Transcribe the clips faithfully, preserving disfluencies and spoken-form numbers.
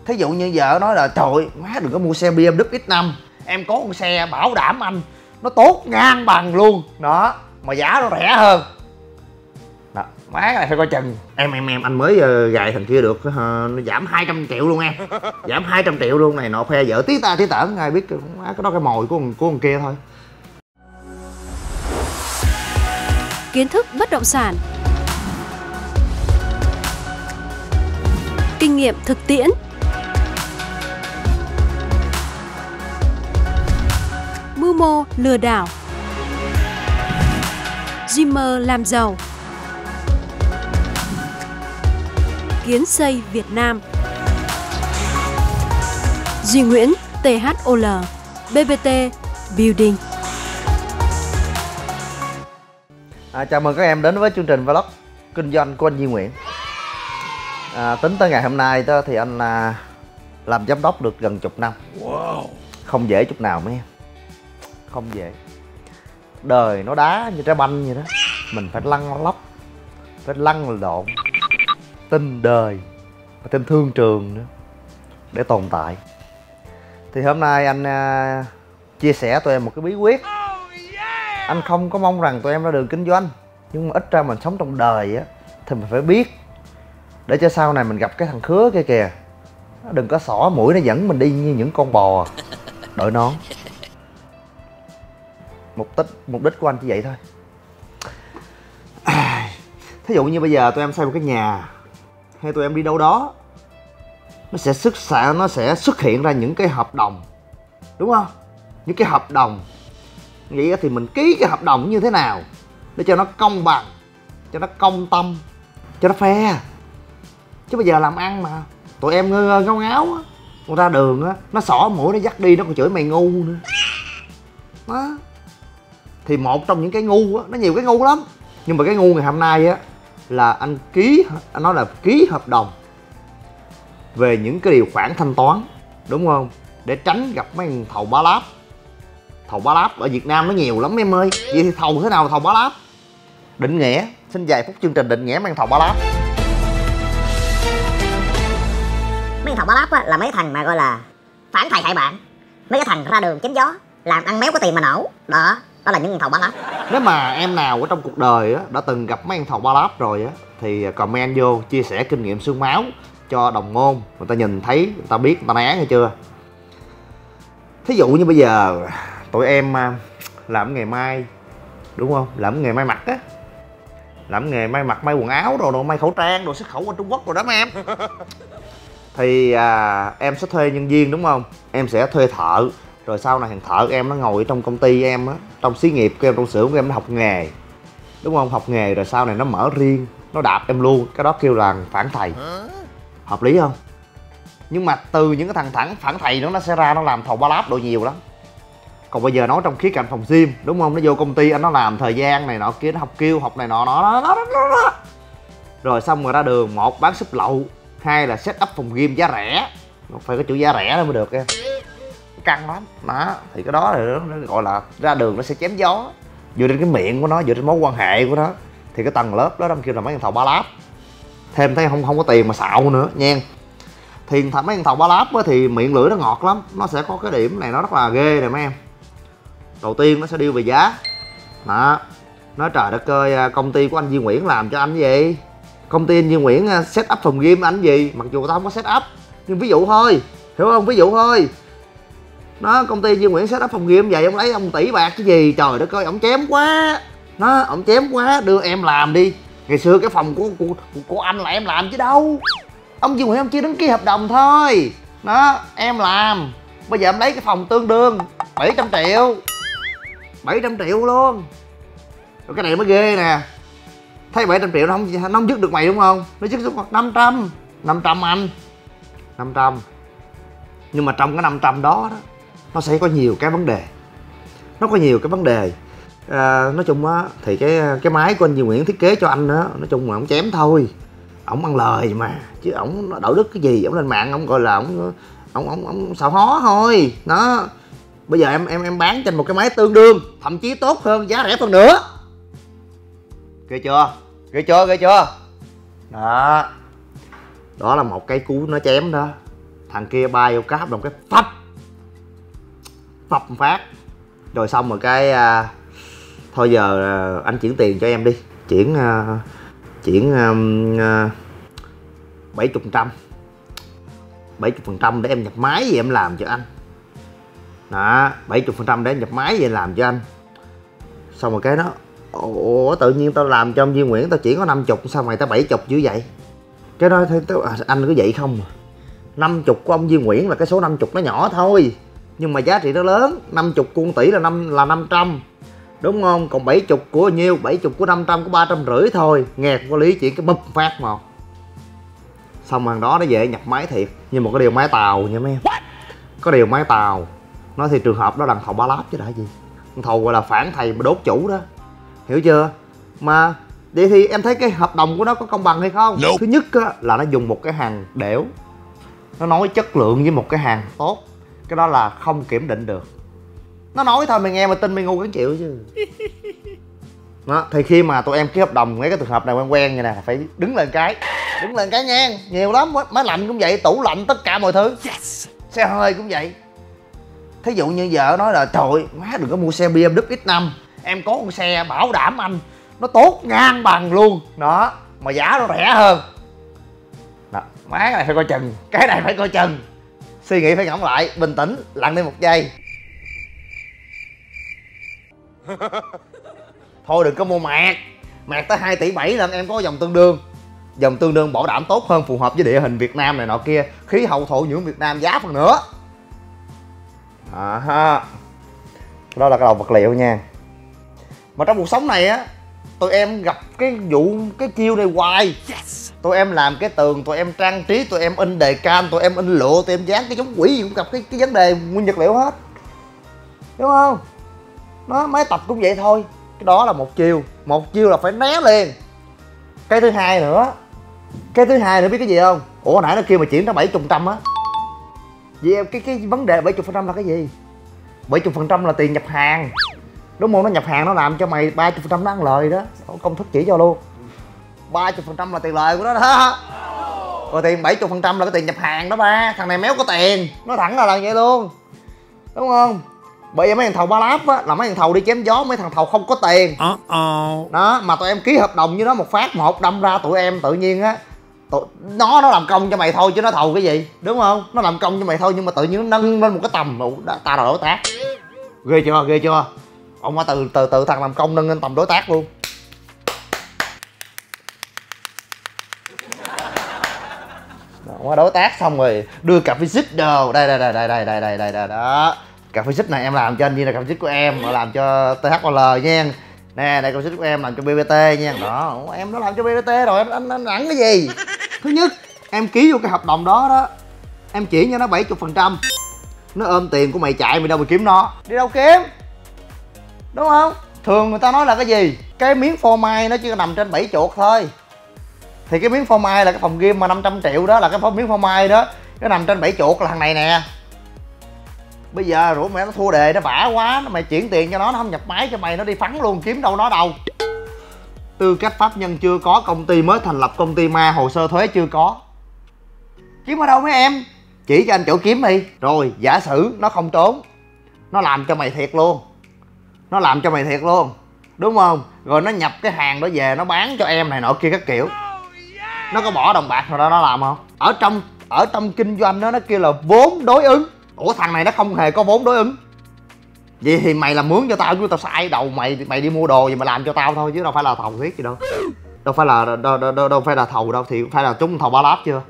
Thí dụ như vợ nói là trời ơi, má đừng có mua xe bê em vê ích năm, em có con xe bảo đảm anh nó tốt ngang bằng luôn đó, mà giá nó rẻ hơn đó. Má này phải coi chừng. Em em em anh mới uh, gài thằng kia được uh, nó giảm hai trăm triệu luôn em. Giảm hai trăm triệu luôn này nọ, khoe vợ tí ta tí tởn, ai biết má cái đó cái mồi của con của con kia thôi. Kiến thức bất động sản, kinh nghiệm thực tiễn, mưu mô lừa đảo, dreamer làm giàu, Kiến xây Việt Nam, Duy Nguyễn, tê hát o lờ, bê bê tê Building. À, chào mừng các em đến với chương trình vlog kinh doanh của anh Duy Nguyễn. À, tính tới ngày hôm nay đó, thì anh à, làm giám đốc được gần chục năm. Wow. Không dễ chút nào mấy em, không dễ. Đời nó đá như trái banh vậy đó, mình phải lăn lóc, phải lăn lộn, tin đời và thêm thương trường nữa để tồn tại. Thì hôm nay anh à, chia sẻ tụi em một cái bí quyết. Anh không có mong rằng tụi em ra đường kinh doanh, nhưng mà ít ra mình sống trong đời á thì mình phải biết, để cho sau này mình gặp cái thằng khứa kia kìa, nó đừng có xỏ mũi nó dẫn mình đi như những con bò đội nón. Mục đích mục đích của anh chỉ vậy thôi. À, thí dụ như bây giờ tụi em xây một cái nhà, hay tụi em đi đâu đó, nó sẽ xuất xạ nó sẽ xuất hiện ra những cái hợp đồng, đúng không? Những cái hợp đồng vậy thì mình ký cái hợp đồng như thế nào để cho nó công bằng, cho nó công tâm, cho nó fair. Chứ bây giờ làm ăn mà tụi em ngơ ngơ ngáo ngáo á, con ra đường á, nó xỏ mũi nó dắt đi, nó còn chửi mày ngu nữa đó. Thì một trong những cái ngu á, nó nhiều cái ngu lắm, nhưng mà cái ngu ngày hôm nay á là anh ký, anh nói là ký hợp đồng về những cái điều khoản thanh toán, đúng không? Để tránh gặp mấy thằng thầu bá láp. Thầu bá láp ở Việt Nam nó nhiều lắm em ơi. Vậy thì thầu thế nào thầu bá láp? Định nghĩa, xin vài phút chương trình định nghĩa mấy thầu bá láp. Mấy thầu bá láp á, là mấy thằng mà gọi là phản thầy hại bạn, mấy cái thằng ra đường chém gió, làm ăn méo có tiền mà nổ đó, đó là những thầu bá láp. Nếu mà em nào ở trong cuộc đời á đã từng gặp mấy thầu bá láp rồi á thì comment vô chia sẻ kinh nghiệm xương máu cho đồng môn, người ta nhìn thấy, người ta biết, người ta né, hay chưa? Thí dụ như bây giờ tụi em làm nghề may, đúng không? Làm nghề may mặc á, làm nghề may mặc, may quần áo rồi, rồi may khẩu trang, rồi xuất khẩu qua Trung Quốc rồi đó mấy em. Thì à, em sẽ thuê nhân viên, đúng không? Em sẽ thuê thợ, rồi sau này thằng thợ em nó ngồi trong công ty em á, trong xí nghiệp của em, trong xưởng của em, nó học nghề, đúng không? Học nghề rồi sau này nó mở riêng, nó đạp em luôn, cái đó kêu là phản thầy. Hợp lý không? Nhưng mà từ những cái thằng thẳng phản thầy đó, nó sẽ ra nó làm thầu bá láp độ nhiều lắm. Còn bây giờ nói trong khía cạnh phòng gym, đúng không? Nó vô công ty anh, nó làm thời gian này nọ kia, nó học kêu học này nọ nó nó nó rồi xong rồi ra đường, một bán súp lậu, hai là set up phòng gym giá rẻ, phải có chữ giá rẻ đó mới được em, căng lắm đó. Thì cái đó là nó gọi là ra đường nó sẽ chém gió, dựa trên cái miệng của nó, dựa trên mối quan hệ của nó. Thì cái tầng lớp đó đâm kêu là mấy thằng thầu bá láp. Thêm thấy không không có tiền mà xạo nữa nha. Thì thằng mấy thằng thầu bá láp á, thì miệng lưỡi nó ngọt lắm, nó sẽ có cái điểm này nó rất là ghê này mấy em. Đầu tiên nó sẽ điêu về giá đó, nói trời đất ơi, công ty của anh Duy Nguyễn làm cho anh gì, công ty anh Duy Nguyễn set up phòng gym anh gì, mặc dù tao không có set up, nhưng ví dụ thôi, hiểu không? Ví dụ thôi nó, công ty Duy Nguyễn set up phòng gym vậy, ông lấy ông tỷ bạc cái gì, trời đất ơi, ông chém quá nó, ông chém quá, đưa em làm đi. Ngày xưa cái phòng của của, của anh là em làm chứ đâu, ông Duy Nguyễn ông chỉ đứng ký hợp đồng thôi đó, em làm. Bây giờ em lấy cái phòng tương đương bảy trăm triệu, bảy trăm triệu luôn. Rồi cái này mới ghê nè, thấy bảy trăm triệu nó không, nó không dứt được mày, đúng không? Nó dứt được năm trăm, năm trăm anh, năm trăm. Nhưng mà trong cái năm trăm đó, đó nó sẽ có nhiều cái vấn đề, nó có nhiều cái vấn đề à, nói chung á thì cái cái máy của anh Duy Nguyễn thiết kế cho anh đó, nói chung là ông chém thôi, ổng ăn lời mà, chứ ổng đạo đức cái gì, ổng lên mạng ổng gọi là ổng ổng ổng ổng xạo hó thôi đó. Bây giờ em em em bán trên một cái máy tương đương, thậm chí tốt hơn, giá rẻ hơn nữa, ghê chưa, ghê chưa, ghê chưa đó. Đó là một cái cú nó chém đó. Thằng kia bay vô cái hợp đồng cái phập phập một phát. Rồi xong rồi cái à, thôi giờ à, anh chuyển tiền cho em đi. Chuyển à, chuyển à, bảy mươi phần trăm bảy mươi phần trăm để em nhập máy gì em làm cho anh. Đó, bảy mươi phần trăm để em nhập máy gì em làm cho anh. Xong rồi cái đó, ủa tự nhiên tao làm cho ông Duy Nguyễn tao chỉ có năm mươi, sao mày tao bảy mươi dữ vậy? Cái đó tao, anh có vậy không? năm mươi của ông Duy Nguyễn là cái số năm mươi nó nhỏ thôi, nhưng mà giá trị nó lớn. Năm mươi của tỷ là năm là năm trăm, đúng không? Còn bảy mươi của nhiêu? bảy mươi của năm trăm có ba trăm rưỡi thôi. Nghe có lý chỉ cái búp phát mà. Xong hàng đó nó về nhập máy thiệt, nhưng mà có điều máy tàu nha mấy em. Có điều máy tàu nói thì trường hợp đó là thầu ba láp chứ đã gì. Thầu gọi là phản thầy mà đốt chủ đó, hiểu chưa? Mà vậy thì em thấy cái hợp đồng của nó có công bằng hay không? Nope. Thứ nhất á, là nó dùng một cái hàng đểu, nó nói chất lượng với một cái hàng tốt, cái đó là không kiểm định được. Nó nói thôi mày nghe mà tin mày ngu cái chịu chứ. Đó, thì khi mà tụi em ký hợp đồng mấy cái trường hợp này quen quen như này phải đứng lên cái, đứng lên cái ngang, nhiều lắm. Máy lạnh cũng vậy, tủ lạnh, tất cả mọi thứ. Yes. Xe hơi cũng vậy. Thí dụ như vợ nói là trời ơi, má đừng có mua xe bê em vê ích năm, em có con xe bảo đảm anh nó tốt ngang bằng luôn đó, mà giá nó rẻ hơn đó. Má cái này phải coi chừng, cái này phải coi chừng. Suy nghĩ phải ngẫm lại, bình tĩnh, lặng đi một giây. Thôi đừng có mua mạc, mạc tới hai tỷ bảy lần em có dòng tương đương. Dòng tương đương bảo đảm tốt hơn, phù hợp với địa hình Việt Nam này nọ kia, khí hậu thổ nhưỡng Việt Nam giá phần nữa. À ha. Đó là cái đầu vật liệu nha. Mà trong cuộc sống này á, tụi em gặp cái vụ, cái chiêu này hoài. Yes. Tụi em làm cái tường, tụi em trang trí, tụi em in đề can, tụi em in lụa, tụi em dán cái giống quỷ gì cũng gặp cái, cái vấn đề nguyên vật liệu hết, đúng không? Nó máy tập cũng vậy thôi. Cái đó là một chiêu, một chiêu là phải né liền. Cái thứ hai nữa, cái thứ hai nữa biết cái gì không? Ủa nãy nó kêu mà chuyển tới bảy mươi phần trăm á. Vậy em cái cái vấn đề bảy mươi phần trăm là cái gì? bảy mươi phần trăm là tiền nhập hàng, đúng không? Nó nhập hàng nó làm cho mày ba mươi phần trăm nó ăn lời đó. Công thức chỉ cho luôn. ba mươi phần trăm là tiền lời của nó đó. Rồi tiền bảy mươi phần trăm là cái tiền nhập hàng đó ba. Thằng này méo có tiền, nó thẳng là là vậy luôn, đúng không? Bởi vì mấy thằng thầu ba láp á là mấy thằng thầu đi chém gió, mấy thằng thầu không có tiền. uh -oh. Đó mà tụi em ký hợp đồng với nó một phát một đâm ra tụi em tự nhiên á, tụi nó nó làm công cho mày thôi chứ nó thầu cái gì, đúng không? Nó làm công cho mày thôi nhưng mà tự nhiên nó nâng lên một cái tầm đó, ta là đối tác. Ghê chưa, ghê chưa? Ông qua từ từ từ thằng làm công nâng lên tầm đối tác luôn. Qua đối tác xong rồi đưa cà phê xích đồ đây đây đây đây đây đây đây đây đây đó. Cà phê xích này em làm cho anh Duy là cà phê xích của em, làm cho tê hát o lờ nha. Nè đây cà phê xích của em làm cho bê bê tê nha. Đó em nó làm cho bê bê tê rồi anh anh, anh nặng cái gì? Thứ nhất em ký vô cái hợp đồng đó đó, em chỉ cho nó bảy mươi phần trăm, nó ôm tiền của mày chạy mày đâu mà kiếm nó, đi đâu kiếm, đúng không? Thường người ta nói là cái gì? Cái miếng phô mai nó chỉ nằm trên bảy chuột thôi. Thì cái miếng phô mai là cái phòng game mà năm trăm triệu đó, là cái miếng phô mai đó, nó nằm trên bảy chuột là thằng này nè. Bây giờ rủ mẹ nó thua đề, nó vả quá, nó mày chuyển tiền cho nó, nó không nhập máy cho mày, nó đi phắn luôn, kiếm đâu nó đâu. Tư cách pháp nhân chưa có, công ty mới thành lập, công ty ma, hồ sơ thuế chưa có, kiếm ở đâu mấy em? Chỉ cho anh chỗ kiếm đi. Rồi giả sử nó không trốn, nó làm cho mày thiệt luôn, nó làm cho mày thiệt luôn, đúng không? Rồi nó nhập cái hàng đó về nó bán cho em này nọ kia các kiểu, nó có bỏ đồng bạc nào đó nó làm không? Ở trong ở trong kinh doanh đó nó kêu là vốn đối ứng. Ủa thằng này nó không hề có vốn đối ứng. Vậy thì mày làm mướn cho tao chứ tao sai đầu mày, mày đi mua đồ gì mà làm cho tao thôi chứ đâu phải là thầu thiết gì đâu. Đâu phải là đâu, đâu, đâu, đâu phải là thầu đâu, thì phải là chúng thầu ba láp chưa?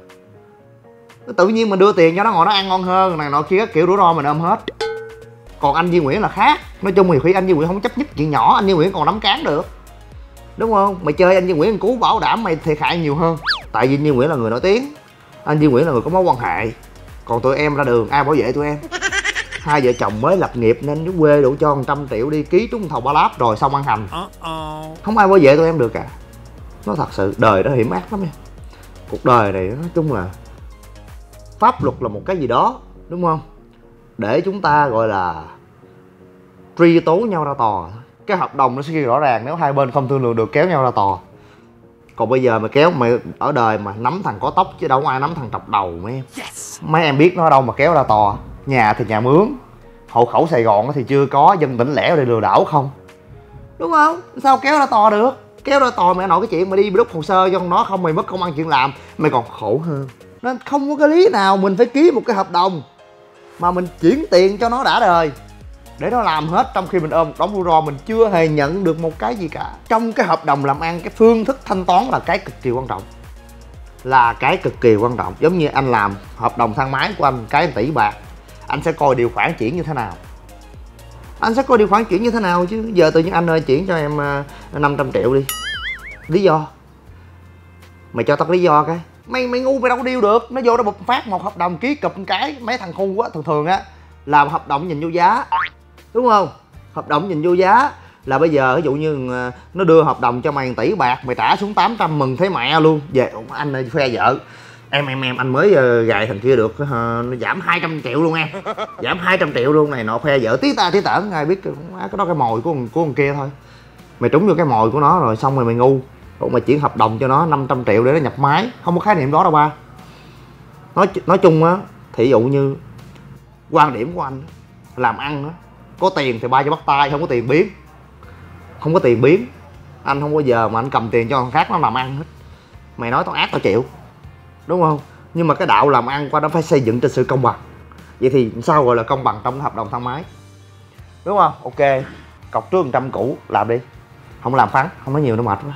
Tự nhiên mình đưa tiền cho nó ngồi nó ăn ngon hơn này nọ kia các kiểu, rủi ro mình ôm hết. Còn anh Duy Nguyễn là khác. Nói chung thì khi anh Duy Nguyễn không chấp nhất chuyện nhỏ, anh Duy Nguyễn còn nắm cán được, đúng không? Mày chơi anh Duy Nguyễn cứu bảo đảm mày thiệt hại nhiều hơn. Tại vì anh Duy Nguyễn là người nổi tiếng, anh Duy Nguyễn là người có mối quan hệ. Còn tụi em ra đường ai bảo vệ tụi em? Hai vợ chồng mới lập nghiệp nên nó quê đủ cho một trăm triệu đi ký trúng thầu ba láp rồi xong ăn hành. Không ai bảo vệ tụi em được cả. Nó thật sự đời đó hiểm ác lắm nha. Cuộc đời này nói chung là pháp luật là một cái gì đó, đúng không? Để chúng ta gọi là truy tố nhau ra tòa. Cái hợp đồng nó sẽ ghi rõ ràng, nếu hai bên không thương lượng được kéo nhau ra tòa. Còn bây giờ mày kéo mày ở đời mà nắm thằng có tóc chứ đâu có ai nắm thằng trọc đầu mấy em. Mấy em biết nó ở đâu mà kéo ra tòa. Nhà thì nhà mướn, hộ khẩu Sài Gòn thì chưa có, dân tỉnh lẻ để lừa đảo không, đúng không? Sao kéo ra tòa được? Kéo ra tòa mẹ nội cái chuyện mà đi đúc hồ sơ cho con nó không, mày mất công ăn chuyện làm, mày còn khổ hơn. Nên không có cái lý nào mình phải ký một cái hợp đồng mà mình chuyển tiền cho nó đã đời để nó làm hết, trong khi mình ôm một đống rủi ro mình chưa hề nhận được một cái gì cả. Trong cái hợp đồng làm ăn, cái phương thức thanh toán là cái cực kỳ quan trọng, là cái cực kỳ quan trọng. Giống như anh làm hợp đồng thang máy của anh cái tỷ bạc, anh sẽ coi điều khoản chuyển như thế nào, anh sẽ coi điều khoản chuyển như thế nào chứ. Giờ tự nhiên anh ơi chuyển cho em năm trăm triệu đi, lý do mày cho tao lý do cái mày mày ngu mày đâu có deal được. Nó vô đó bục phát một hợp đồng ký cụp một cái, mấy thằng ngu á thường thường á làm hợp đồng nhìn vô giá, đúng không? Hợp đồng nhìn vô giá là bây giờ ví dụ như nó đưa hợp đồng cho mày một tỷ bạc, mày trả xuống tám trăm mừng thấy mẹ luôn. Về anh ơi khoe vợ em em em anh mới gài thằng kia được, nó giảm hai trăm triệu luôn em, giảm hai trăm triệu luôn này nọ, khoe vợ tí ta tí tởn, ai biết cái đó cái mồi của của con kia thôi. Mày trúng vô cái mồi của nó rồi xong rồi mày ngu. Còn mày chuyển hợp đồng cho nó năm trăm triệu để nó nhập máy, không có khái niệm đó đâu ba. Nói nói chung á, thí dụ như quan điểm của anh làm ăn á, có tiền thì bay cho bắt tay, không có tiền biến, không có tiền biến. Anh không bao giờ mà anh cầm tiền cho thằng khác nó làm ăn hết. Mày nói tao ác tao chịu, đúng không? Nhưng mà cái đạo làm ăn qua đó phải xây dựng trên sự công bằng. Vậy thì sao gọi là công bằng trong cái hợp đồng thang máy, đúng không? Ok, cọc trước một trăm cũ làm đi, không làm phán, không nói nhiều nó mệt quá.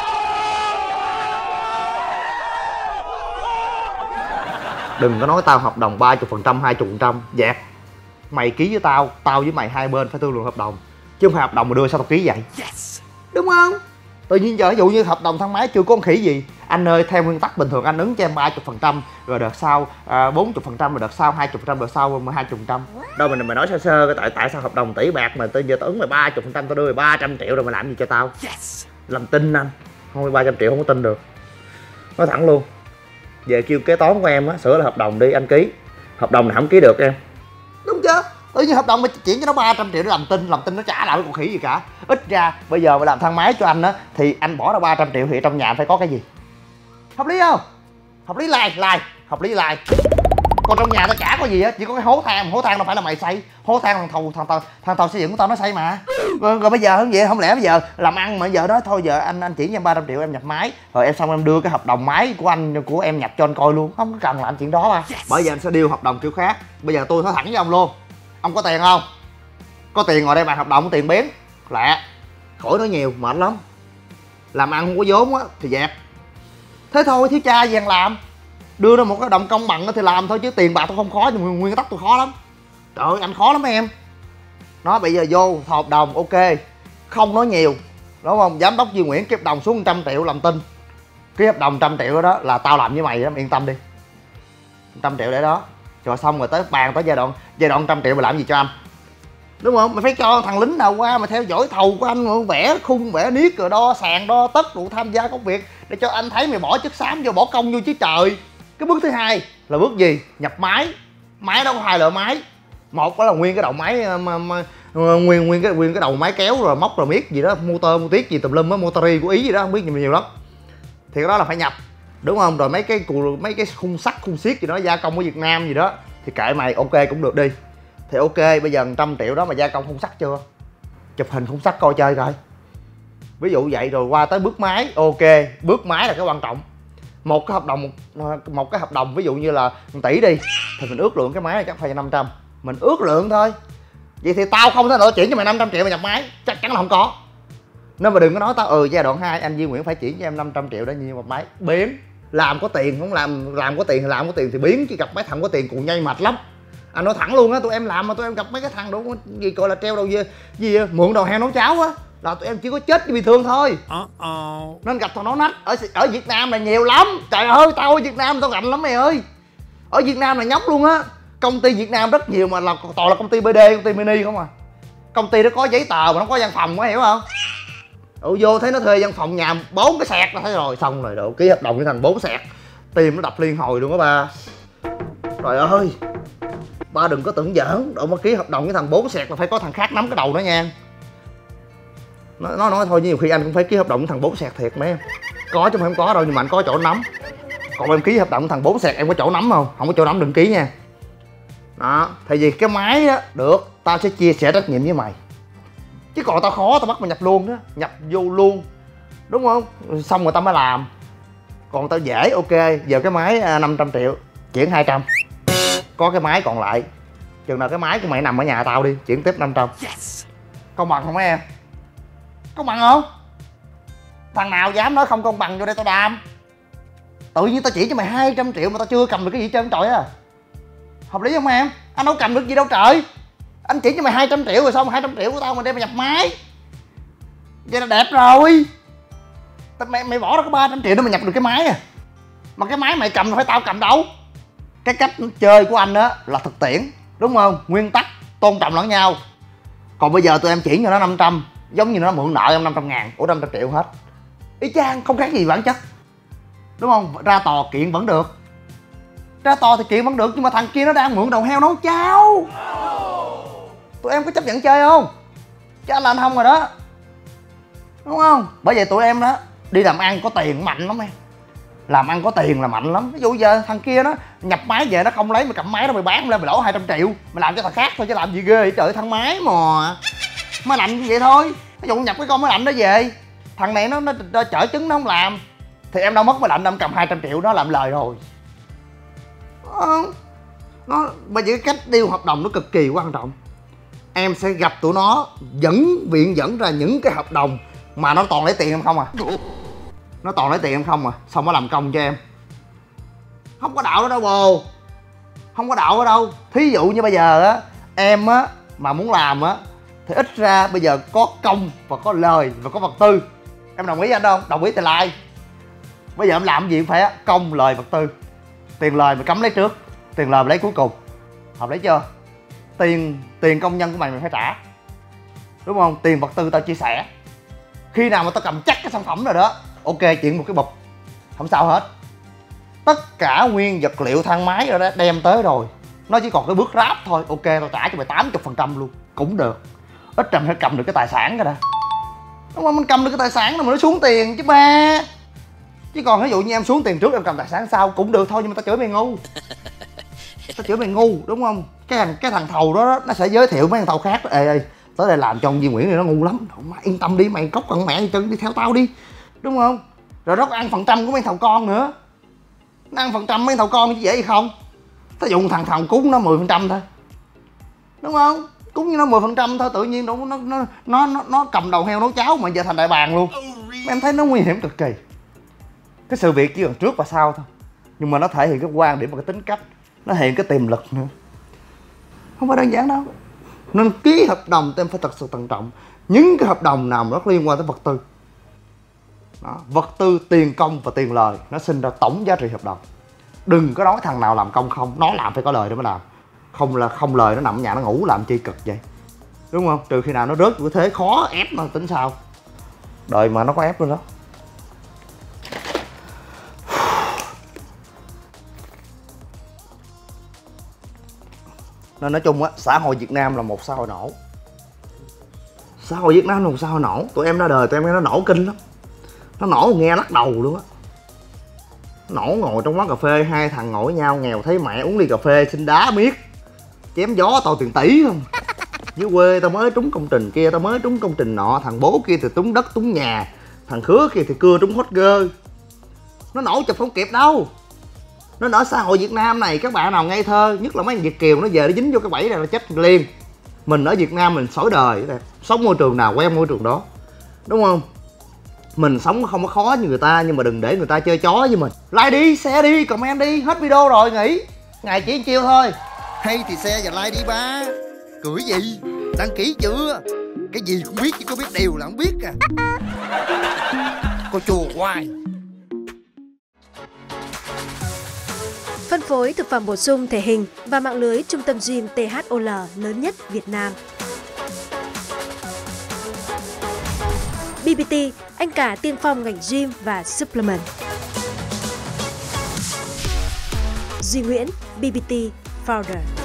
Đừng có nói tao hợp đồng ba mươi phần trăm, hai mươi phần trăm, dẹp. Mày ký với tao, tao với mày hai bên phải thương lượng hợp đồng, chứ không phải hợp đồng mà đưa sao tao ký vậy, đúng không? Tự nhiên giờ ví dụ như hợp đồng thang máy chưa có con khỉ gì, anh ơi theo nguyên tắc bình thường anh ứng cho em ba mươi phần trăm, rồi đợt sau à, bốn mươi phần trăm, rồi đợt sau hai mươi phần trăm, đợt sau hai mươi phần trăm. Đâu mình mày nói sơ sơ tại tại sao hợp đồng tỷ bạc mà tới giờ tao ứng mày ba mươi phần trăm, tao đưa mày ba trăm triệu rồi mày làm gì cho tao? Làm tin anh, không ba trăm triệu không có tin được. Nói thẳng luôn. Về kêu kế toán của em á sửa là hợp đồng đi, anh ký. Hợp đồng này không ký được em, đúng chưa? Tự nhiên hợp đồng mà chuyển cho nó ba trăm triệu để làm tin, làm tin nó trả lại cái con khỉ gì cả. Ít ra bây giờ mà làm thang máy cho anh á thì anh bỏ ra ba trăm triệu thì trong nhà phải có cái gì? Hợp lý không? Hợp lý lai, lai, hợp lý lai. Còn trong nhà tao chả có gì á, chỉ có cái hố thang, hố thang đâu phải là mày xây, hố thang thằng thầu thằng tàu thằng tàu xây dựng của tao nó xây mà. Rồi, rồi bây giờ không vậy, không lẽ bây giờ làm ăn mà giờ đó thôi giờ anh anh chuyển cho em ba trăm triệu em nhập máy, rồi em xong em đưa cái hợp đồng máy của anh của em nhập cho anh coi luôn, không có cần làm chuyện đó mà. Bởi giờ anh sẽ deal hợp đồng kiểu khác. Bây giờ tôi nói thẳng với ông luôn, ông có tiền không? Có tiền ngồi đây bàn hợp đồng, tiền biến lẹ, khỏi nói nhiều mệt lắm. Làm ăn không có vốn á thì dẹp, thế thôi thiếu cha gì ăn làm. Đưa ra một cái đồng công bằng thì làm thôi, chứ tiền bạc tôi không khó, nhưng mà nguyên tắc tôi khó lắm. Trời ơi anh khó lắm em. Nó bây giờ vô hợp đồng ok, không nói nhiều, đúng không? Giám đốc Duy Nguyễn ký hợp đồng xuống một trăm triệu làm tin, ký hợp đồng một trăm triệu đó là tao làm với mày đó, yên tâm đi, một trăm triệu để đó. Rồi xong rồi tới bàn tới giai đoạn giai đoạn một trăm triệu mày làm gì cho anh, đúng không? Mày phải cho thằng lính nào qua mà theo dõi thầu của anh, vẽ khung vẽ niết rồi đo sàn đo tất đủ, tham gia công việc để cho anh thấy mày bỏ chất xám vô, bỏ công vô chứ trời. Cái bước thứ hai là bước gì? Nhập máy. Máy đó có hai loại máy, một đó là nguyên cái đầu máy mà, mà, nguyên nguyên cái nguyên cái đầu máy kéo rồi móc rồi miết gì đó, motor mô tiết gì tùm lum á, motori của Ý gì đó không biết nhiều, nhiều lắm. Thì cái đó là phải nhập, đúng không? Rồi mấy cái cù mấy cái khung sắt khung xiết gì đó gia công ở Việt Nam gì đó thì kệ mày, ok cũng được đi. Thì ok bây giờ một trăm triệu đó mà gia công khung sắt chưa? Chụp hình khung sắt coi chơi coi. Ví dụ vậy. Rồi qua tới bước máy. Ok, bước máy là cái quan trọng. Một cái hợp đồng một, một cái hợp đồng ví dụ như là một tỷ đi thì mình ước lượng cái máy này chắc phải năm trăm, mình ước lượng thôi. Vậy thì tao không thể nào chuyển cho mày năm trăm triệu mà nhập máy, chắc chắn là không có. Nên mà đừng có nói tao ừ giai đoạn hai anh Duy Nguyễn phải chuyển cho em năm trăm triệu để nhiều một máy. Biến, làm có tiền không làm, làm có tiền thì làm có tiền thì biến, chứ gặp mấy thằng có tiền cụ nhây mệt lắm. Anh nói thẳng luôn á, tụi em làm mà tụi em gặp mấy cái thằng đủ gì gọi là treo đầu gì, gì mượn đầu heo nấu cháo á, là tụi em chỉ có chết vì thương thôi. Uh-oh. Nên gặp thằng nó nách ở ở Việt Nam này nhiều lắm. Trời ơi tao ở Việt Nam tao rành lắm mày ơi. Ở Việt Nam này nhóc luôn á. Công ty Việt Nam rất nhiều mà là toàn là công ty bê đê, công ty mini không à. Công ty đó có giấy tờ mà nó có văn phòng có hiểu không? Ừ, vô thấy nó thuê văn phòng nhà bốn cái sẹt là thấy rồi, xong rồi độ ký hợp đồng với thằng bốn sẹt, tim nó đập liên hồi luôn á ba. Trời ơi, ba đừng có tưởng giỡn, độ mà ký hợp đồng với thằng bốn sẹt là phải có thằng khác nắm cái đầu nó nha. Nó, nó nói thôi nhiều khi anh cũng phải ký hợp đồng với thằng bốn sẹt thiệt mấy em. có chứ không có đâu, nhưng mà anh có chỗ nắm. Còn em ký hợp đồng thằng bốn sẹt em có chỗ nắm không? Không có chỗ nắm đừng ký nha. Đó, tại vì cái máy á, được, tao sẽ chia sẻ trách nhiệm với mày. Chứ còn tao khó, tao bắt mày nhập luôn đó, nhập vô luôn. Đúng không? Xong rồi tao mới làm. Còn tao dễ, ok, giờ cái máy năm trăm triệu, chuyển hai trăm. Có cái máy còn lại. Chừng nào cái máy của mày nằm ở nhà tao đi, chuyển tiếp năm trăm. Yes. Công bằng không mấy em? Công bằng không? Thằng nào dám nói không công bằng vô đây tao đàm. Tự nhiên tao chỉ cho mày hai trăm triệu mà tao chưa cầm được cái gì trơn trời á. Hợp lý không em? Anh đâu cầm được gì đâu trời. Anh chỉ cho mày hai trăm triệu rồi xong hai trăm triệu của tao mà đem mày nhập máy. Vậy là đẹp rồi. Mày, mày bỏ ra có ba trăm triệu để mày nhập được cái máy à. Mà cái máy mày cầm là phải tao cầm đâu. Cái cách chơi của anh á là thực tiễn, đúng không? Nguyên tắc tôn trọng lẫn nhau. Còn bây giờ tụi em chuyển cho nó năm trăm, giống như nó mượn nợ em năm trăm ngàn, ủa năm trăm triệu hết. Y chang, không khác gì bản chất. Đúng không? Ra tòa kiện vẫn được. Ra tòa thì kiện vẫn được, nhưng mà thằng kia nó đang mượn đầu heo nấu cháo. Tụi em có chấp nhận chơi không? Chứ anh là anh không rồi đó. Đúng không? Bởi vậy tụi em đó đi làm ăn có tiền mạnh lắm em. Làm ăn có tiền là mạnh lắm. Ví dụ giờ thằng kia nó nhập máy về nó không lấy, mày cầm máy đó mày bán lên mày lỗ hai trăm triệu, mày làm cho thằng khác thôi chứ làm gì ghê vậy trời. Thằng máy mà máy lạnh như vậy thôi. Ví dụ nhập cái con máy lạnh đó về, thằng này nó, nó, nó chở trứng nó không làm thì em đâu mất máy lạnh, em cầm hai trăm triệu nó làm lời rồi. Không, nó bởi vì cái cách deal hợp đồng nó cực kỳ quan trọng. Em sẽ gặp tụi nó dẫn viện dẫn ra những cái hợp đồng mà nó toàn lấy tiền em không à. Nó toàn lấy tiền em không à, xong nó làm công cho em. Không có đạo đó đâu bồ. Không có đạo ở đâu. Thí dụ như bây giờ á, em á mà muốn làm á thì ít ra bây giờ có công và có lời và có vật tư. Em đồng ý anh không? Đồng ý thì like. Bây giờ em làm gì cũng phải á, công lời vật tư. Tiền lời mày cấm lấy trước, tiền lời mày lấy cuối cùng. Hợp lý chưa? Tiền tiền công nhân của mày mày phải trả, đúng không? Tiền vật tư tao chia sẻ. Khi nào mà tao cầm chắc cái sản phẩm rồi đó, ok, chuyển một cái bụp, không sao hết. Tất cả nguyên vật liệu thang máy rồi đó đem tới rồi, nó chỉ còn cái bước ráp thôi. Ok, tao trả cho mày tám mươi phần trăm luôn cũng được. Ít ra phải cầm được cái tài sản rồi đã, đúng không? Mình cầm được cái tài sản là mình nó xuống tiền chứ ba. Chứ còn ví dụ như em xuống tiền trước em cầm tài sản sau cũng được thôi, nhưng mà tao chửi mày ngu. Tao chửi mày ngu, đúng không? Cái thằng cái thằng thầu đó, đó nó sẽ giới thiệu mấy thằng thầu khác đó. Ê ê, tới đây làm cho ông Duy Nguyễn này nó ngu lắm. Mà yên tâm đi, mày cốc con mẹ chân đi theo tao đi, đúng không? Rồi nó có ăn phần trăm của mấy thầu con nữa. Nó ăn phần trăm mấy thầu con chứ dễ gì không? Tao dùng thằng thầu cúng nó mười phần trăm thôi, đúng không? Cúng như nó mười phần trăm thôi, tự nhiên nó nó nó nó nó, nó cầm đầu heo nấu cháo mà giờ thành đại bàng luôn. Em thấy nó nguy hiểm cực kỳ. Cái sự việc chỉ còn trước và sau thôi, nhưng mà nó thể hiện cái quan điểm và cái tính cách, nó thể hiện cái tiềm lực nữa. Không phải đơn giản đâu. Nên ký hợp đồng em phải thật sự thận trọng. Những cái hợp đồng nào mà nó liên quan tới vật tư đó, vật tư, tiền công và tiền lời, nó sinh ra tổng giá trị hợp đồng. Đừng có nói thằng nào làm công không, nó làm phải có lời để mới làm. Không là không lời nó nằm ở nhà nó ngủ làm chi cực vậy, đúng không? Trừ khi nào nó rớt cái thế khó ép nó tính sao. Đời mà nó có ép luôn đó. Nên nói chung á, xã hội Việt Nam là một xã hội nổ. Xã hội Việt Nam là một xã hội nổ. Tụi em ra đời tụi em nghe nó nổ kinh lắm. Nó nổ nghe lắc đầu luôn á. Nổ ngồi trong quán cà phê, hai thằng ngồi với nhau nghèo thấy mẹ uống ly cà phê xin đá miết, chém gió tao tiền tỷ không. Dưới quê tao mới trúng công trình kia, tao mới trúng công trình nọ, thằng bố kia thì trúng đất trúng nhà, thằng Khứa kia thì cưa trúng hot girl. Nó nổ chụp không kịp đâu. Nên ở xã hội Việt Nam này các bạn nào ngây thơ, nhất là mấy thằng Việt kiều, nó về nó dính vô cái bẫy này là chết liền. Mình ở Việt Nam mình sỏi đời, sống môi trường nào quen môi trường đó, đúng không? Mình sống không có khó như người ta, nhưng mà đừng để người ta chơi chó với mình. Like đi, share đi, comment đi, hết video rồi nghỉ. Ngày chỉ chiêu thôi. Hay thì share và like đi ba. Cười gì? Đăng ký chưa? Cái gì cũng biết chứ có biết điều là không biết à. Cô chùa hoài. Phân phối thực phẩm bổ sung thể hình và mạng lưới trung tâm gym tê hát o lờ lớn nhất Việt Nam. bê bê tê, anh cả tiên phong ngành gym và supplement. Duy Nguyễn, bê bê tê Founder.